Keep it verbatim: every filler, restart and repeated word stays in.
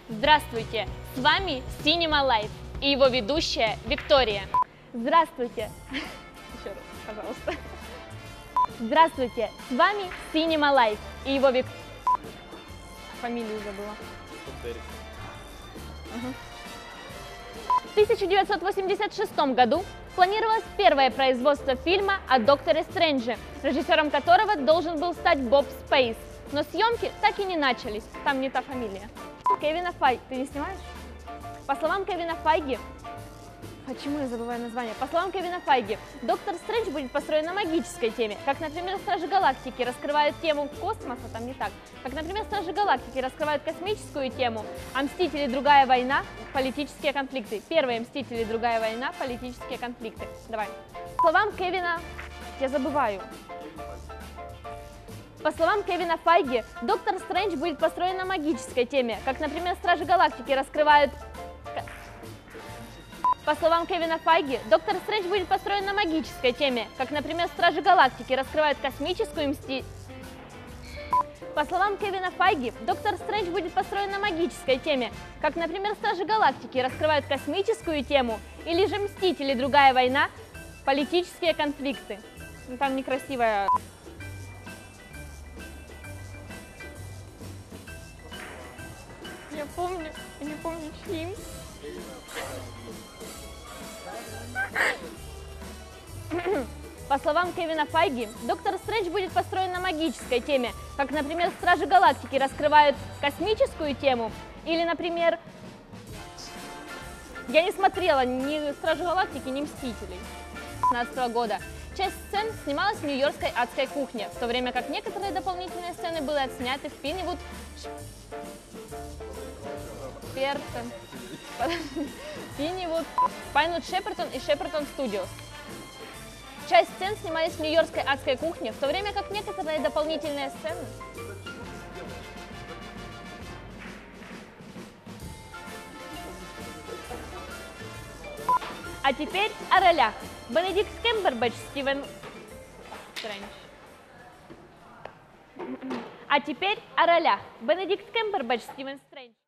Здравствуйте, с вами Cinema Life и его ведущая Виктория. Здравствуйте. Еще раз, пожалуйста. Здравствуйте, с вами Cinema Life и его Вик... Фамилию забыла. Угу. В тысяча девятьсот восемьдесят шестом году планировалось первое производство фильма о Докторе Стрэнджи, режиссером которого должен был стать Боб Спейс. Но съемки так и не начались, там не та фамилия. Кевина Файги, ты не снимаешь? По словам Кевина Файги, почему я забываю название? По словам Кевина Файги, Доктор Стрэндж будет построен на магической теме, как, например, Стражи Галактики раскрывают тему космоса, там не так, как, например, Стражи Галактики раскрывают космическую тему, а Мстители Другая война – политические конфликты. Первые Мстители Другая война – политические конфликты. Давай. По словам Кевина, я забываю. По словам Кевина Файги, Доктор Стрэндж будет построен на магической теме, как, например, Стражи Галактики раскрывают... По словам Кевина Файги, Доктор Стрэндж будет построен на магической теме, как, например, Стражи Галактики раскрывают космическую мсти... По словам Кевина Файги, Доктор Стрэндж будет построен на магической теме, как, например, Стражи Галактики раскрывают космическую тему, или же Мстители Другая война, политические конфликты. Ну, там некрасивая... Я помню, я не помню, чьим. По словам Кевина Файги, Доктор Стрэндж будет построен на магической теме, как, например, Стражи Галактики раскрывают космическую тему, или, например, я не смотрела ни Стражи Галактики, ни Мстителей две тысячи шестнадцатого года. Часть сцен снималась в нью-йоркской адской кухне, в то время как некоторые дополнительные сцены были отсняты в Пиннивуд Шепертон, Пиннивуд, Пайнвуд Шепертон и Шепертон Студиос. Часть сцен снимались в нью-йоркской адской кухне, в то время как некоторые дополнительные сцены... А теперь о ролях. Бенедикт Камбербэтч, Стивен Стрэндж. А теперь о ролях. Бенедикт Камбербэтч, Стивен Стрэндж.